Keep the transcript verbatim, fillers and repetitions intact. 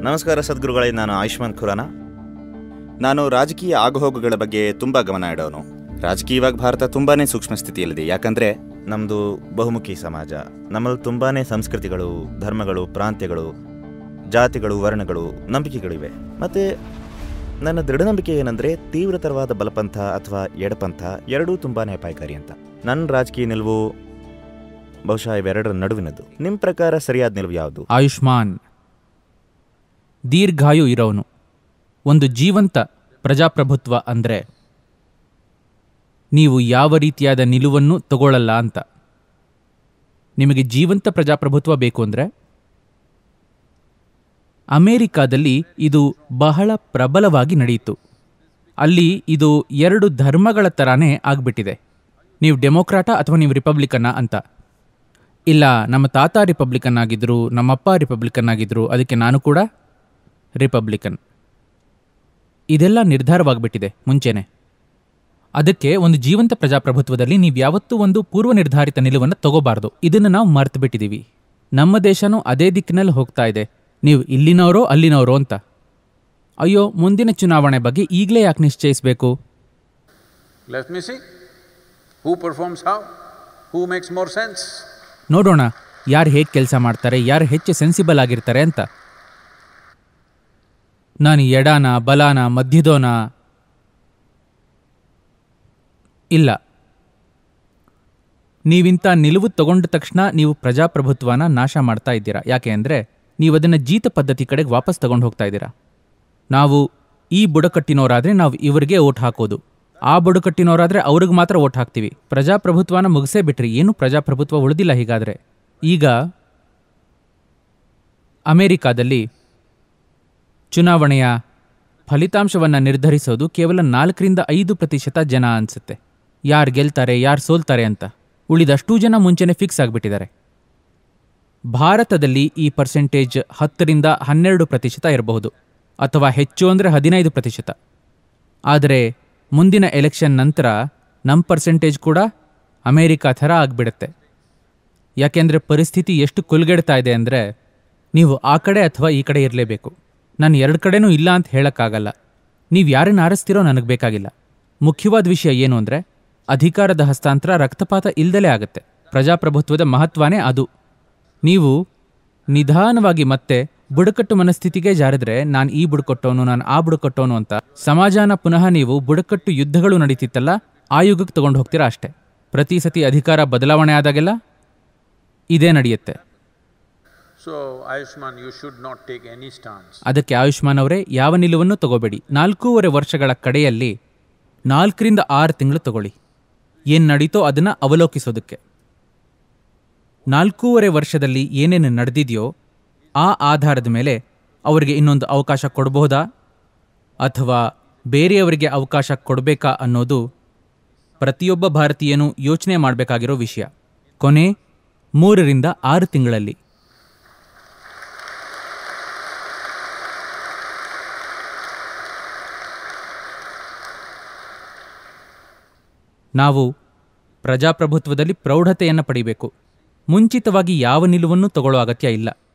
ನಮಸ್ಕಾರ ಸದ್ಗುರುಗಳೇ, ನಾನು ಆಯುಷ್ಮಾನ್ ಖುರಾನ. ನಾನು ರಾಜಕೀಯ ಆಗುಹೋಗುಗಳ ಬಗ್ಗೆ ತುಂಬ ಗಮನ ಇಡೋನು. ರಾಜಕೀಯವಾಗಿ ಭಾರತ ತುಂಬಾ ಸೂಕ್ಷ್ಮ ಸ್ಥಿತಿಯಲ್ಲಿದೆ. ಯಾಕಂದರೆ ನಮ್ಮದು ಬಹುಮುಖಿ ಸಮಾಜ. ನಮ್ಮಲ್ಲಿ ತುಂಬಾ ಸಂಸ್ಕೃತಿಗಳು, ಧರ್ಮಗಳು, ಪ್ರಾಂತ್ಯಗಳು, ಜಾತಿಗಳು, ವರ್ಣಗಳು, ನಂಬಿಕೆಗಳಿವೆ. ಮತ್ತು ನನ್ನ ದೃಢ ನಂಬಿಕೆ ಏನಂದರೆ ತೀವ್ರತರವಾದ ಬಲಪಂಥ ಅಥವಾ ಎಡಪಂಥ ಎರಡೂ ತುಂಬಾ ಅಪಾಯಕಾರಿ ಅಂತ. ನನ್ನ ರಾಜಕೀಯ ನಿಲುವು ಬಹುಶಃ ಇವೆರಡರ ನಡುವಿನದ್ದು. ನಿಮ್ಮ ಪ್ರಕಾರ ಸರಿಯಾದ ನಿಲುವು ಯಾವುದು? ಆಯುಷ್ಮಾನ್ ದೀರ್ಘಾಯು ಇರೋನು. ಒಂದು ಜೀವಂತ ಪ್ರಜಾಪ್ರಭುತ್ವ ಅಂದರೆ ನೀವು ಯಾವ ರೀತಿಯಾದ ನಿಲುವನ್ನು ತಗೊಳ್ಳಲ್ಲ ಅಂತ. ನಿಮಗೆ ಜೀವಂತ ಪ್ರಜಾಪ್ರಭುತ್ವ ಬೇಕು ಅಂದರೆ ಅಮೇರಿಕಾದಲ್ಲಿ ಇದು ಬಹಳ ಪ್ರಬಲವಾಗಿ ನಡೆಯಿತು. ಅಲ್ಲಿ ಇದು ಎರಡು ಧರ್ಮಗಳ ಥರಾನೇ ಆಗ್ಬಿಟ್ಟಿದೆ. ನೀವು ಡೆಮೊಕ್ರಾಟ ಅಥವಾ ನೀವು ರಿಪಬ್ಲಿಕನ್ನ ಅಂತ. ಇಲ್ಲ, ನಮ್ಮ ತಾತ ರಿಪಬ್ಲಿಕನ್ ಆಗಿದ್ರು, ನಮ್ಮಪ್ಪ ರಿಪಬ್ಲಿಕನ್ ಆಗಿದ್ರು, ಅದಕ್ಕೆ ನಾನು ಕೂಡ ರಿಪಬ್ಲಿಕನ್. ಇದೆಲ್ಲ ನಿರ್ಧಾರವಾಗ್ಬಿಟ್ಟಿದೆ ಮುಂಚೆನೆ. ಅದಕ್ಕೆ ಒಂದು ಜೀವಂತ ಪ್ರಜಾಪ್ರಭುತ್ವದಲ್ಲಿ ನೀವು ಯಾವತ್ತೂ ಒಂದು ಪೂರ್ವ ನಿರ್ಧಾರಿತ ನಿಲುವನ್ನು ತಗೋಬಾರ್ದು. ಇದನ್ನು ನಾವು ಮರ್ತು ಬಿಟ್ಟಿದ್ದೀವಿ. ನಮ್ಮ ದೇಶನೂ ಅದೇ ದಿಕ್ಕಿನಲ್ಲಿ ಹೋಗ್ತಾ ಇದೆ. ನೀವು ಇಲ್ಲಿನವರೋ ಅಲ್ಲಿನವರೋ ಅಂತ. ಅಯ್ಯೋ, ಮುಂದಿನ ಚುನಾವಣೆ ಬಗ್ಗೆ ಈಗಲೇ ಯಾಕೆ ನಿಶ್ಚಯಿಸಬೇಕು? ನೋಡೋಣ ಯಾರು ಹೇಗೆ ಕೆಲಸ ಮಾಡ್ತಾರೆ, ಯಾರು ಹೆಚ್ಚು ಸೆನ್ಸಿಬಲ್ ಆಗಿರ್ತಾರೆ ಅಂತ. ನಾನು ಎಡಾನ, ಬಲಾನ, ಮಧ್ಯದೋನ ಇಲ್ಲ. ನೀವಿಂಥ ನಿಲುವು ತಗೊಂಡ ತಕ್ಷಣ ನೀವು ಪ್ರಜಾಪ್ರಭುತ್ವನ ನಾಶ ಮಾಡ್ತಾ ಇದ್ದೀರಾ. ಯಾಕೆ ಅಂದರೆ ನೀವು ಅದನ್ನು ಜೀತ ಪದ್ಧತಿ ಕಡೆಗೆ ವಾಪಸ್ ತಗೊಂಡು ಹೋಗ್ತಾ ಇದ್ದೀರಾ. ನಾವು ಈ ಬುಡಕಟ್ಟಿನವರಾದರೆ ನಾವು ಇವರಿಗೆ ಓಟ್ ಹಾಕೋದು, ಆ ಬುಡಕಟ್ಟಿನವರಾದರೆ ಅವ್ರಿಗೆ ಮಾತ್ರ ಓಟ್ ಹಾಕ್ತೀವಿ. ಪ್ರಜಾಪ್ರಭುತ್ವನ ಮುಗಿಸೇ ಬಿಟ್ರಿ, ಏನು ಪ್ರಜಾಪ್ರಭುತ್ವ ಉಳಿದಿಲ್ಲ. ಹೀಗಾದರೆ ಈಗ ಅಮೇರಿಕಾದಲ್ಲಿ ಚುನಾವಣೆಯ ಫಲಿತಾಂಶವನ್ನು ನಿರ್ಧರಿಸೋದು ಕೇವಲ ನಾಲ್ಕರಿಂದ ಐದು ಪ್ರತಿಶತ ಜನ ಅನಿಸುತ್ತೆ. ಯಾರು ಗೆಲ್ತಾರೆ, ಯಾರು ಸೋಲ್ತಾರೆ ಅಂತ. ಉಳಿದಷ್ಟೂ ಜನ ಮುಂಚೆನೇ ಫಿಕ್ಸ್ ಆಗಿಬಿಟ್ಟಿದ್ದಾರೆ. ಭಾರತದಲ್ಲಿ ಈ ಪರ್ಸೆಂಟೇಜ್ ಹತ್ತರಿಂದ ಹನ್ನೆರಡು ಪ್ರತಿಶತ ಇರಬಹುದು, ಅಥವಾ ಹೆಚ್ಚು ಅಂದರೆ ಹದಿನೈದು ಪ್ರತಿಶತ. ಆದರೆ ಮುಂದಿನ ಎಲೆಕ್ಷನ್ ನಂತರ ನಮ್ಮ ಪರ್ಸೆಂಟೇಜ್ ಕೂಡ ಅಮೇರಿಕಾ ಥರ ಆಗಿಬಿಡುತ್ತೆ. ಯಾಕೆಂದರೆ ಪರಿಸ್ಥಿತಿ ಎಷ್ಟು ಕುಲ್ಗೆಡ್ತಾ ಇದೆ ಅಂದರೆ ನೀವು ಆ ಕಡೆ ಅಥವಾ ಈ ಕಡೆ ಇರಲೇಬೇಕು. ನಾನು ಎರಡು ಕಡೆನೂ ಇಲ್ಲ ಅಂತ ಹೇಳೋಕ್ಕಾಗಲ್ಲ. ನೀವು ಯಾರನ್ನು ಆರಿಸ್ತಿರೋ ನನಗೆ ಬೇಕಾಗಿಲ್ಲ. ಮುಖ್ಯವಾದ ವಿಷಯ ಏನು ಅಂದರೆ ಅಧಿಕಾರದ ಹಸ್ತಾಂತರ ರಕ್ತಪಾತ ಇಲ್ದಲೇ ಆಗುತ್ತೆ. ಪ್ರಜಾಪ್ರಭುತ್ವದ ಮಹತ್ವನೇ ಅದು. ನೀವು ನಿಧಾನವಾಗಿ ಮತ್ತೆ ಬುಡಕಟ್ಟು ಮನಸ್ಥಿತಿಗೆ ಜಾರಿದ್ರೆ, ನಾನು ಈ ಬುಡಕಟ್ಟೋನು, ನಾನು ಆ ಬುಡಕಟ್ಟೋನು ಅಂತ ಸಮಾಜನ ಪುನಃ ನೀವು ಬುಡಕಟ್ಟು ಯುದ್ಧಗಳು ನಡೀತಿತ್ತಲ್ಲ ಆ ಯುಗಕ್ಕೆ ತಗೊಂಡು ಹೋಗ್ತೀರಾ ಅಷ್ಟೇ. ಪ್ರತಿ ಸತಿ ಅಧಿಕಾರ ಬದಲಾವಣೆ ಆದಾಗೆಲ್ಲ ಇದೇ ನಡೆಯುತ್ತೆ. ಅದಕ್ಕೆ ಆಯುಷ್ಮಾನ್ ಅವರೇ ಯಾವ ನಿಲುವನ್ನು ತಗೋಬೇಡಿ. ನಾಲ್ಕೂವರೆ ವರ್ಷಗಳ ಕಡೆಯಲ್ಲಿ ನಾಲ್ಕರಿಂದ ಆರು ತಿಂಗಳು ತಗೊಳ್ಳಿ, ಏನು ನಡೀತೋ ಅದನ್ನು ಅವಲೋಕಿಸೋದಕ್ಕೆ. ನಾಲ್ಕೂವರೆ ವರ್ಷದಲ್ಲಿ ಏನೇನು ನಡೆದಿದೆಯೋ ಆ ಆಧಾರದ ಮೇಲೆ ಅವರಿಗೆ ಇನ್ನೊಂದು ಅವಕಾಶ ಕೊಡಬಹುದಾ ಅಥವಾ ಬೇರೆಯವರಿಗೆ ಅವಕಾಶ ಕೊಡಬೇಕಾ ಅನ್ನೋದು ಪ್ರತಿಯೊಬ್ಬ ಭಾರತೀಯನೂ ಯೋಚನೆ ಮಾಡಬೇಕಾಗಿರೋ ವಿಷಯ. ಕೊನೆ ಮೂರರಿಂದ ಆರು ತಿಂಗಳಲ್ಲಿ ನಾವು ಪ್ರಜಾಪ್ರಭುತ್ವದಲ್ಲಿ ಪ್ರೌಢತೆಯನ್ನು ಪಡಿಬೇಕು. ಮುಂಚಿತವಾಗಿ ಯಾವ ನಿಲುವನ್ನು ತಗೊಳ್ಳೋ ಅಗತ್ಯ ಇಲ್ಲ.